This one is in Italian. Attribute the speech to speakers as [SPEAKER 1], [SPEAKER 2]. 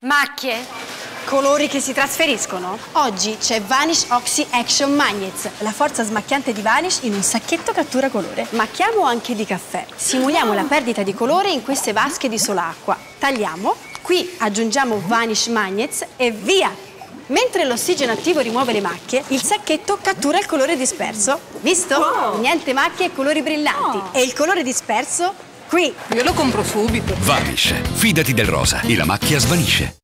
[SPEAKER 1] Macchie? Colori che si trasferiscono? Oggi c'è Vanish Oxy Action Magnets, la forza smacchiante di Vanish in un sacchetto cattura colore. Macchiamo anche di caffè. Simuliamo la perdita di colore in queste vasche di solacqua. Tagliamo, qui aggiungiamo Vanish Magnets e via! Mentre l'ossigeno attivo rimuove le macchie, il sacchetto cattura il colore disperso. Visto? Wow. Niente macchie e colori brillanti. E il colore disperso qui.
[SPEAKER 2] Io lo compro subito.
[SPEAKER 3] Vanish, fidati del rosa e la macchia svanisce.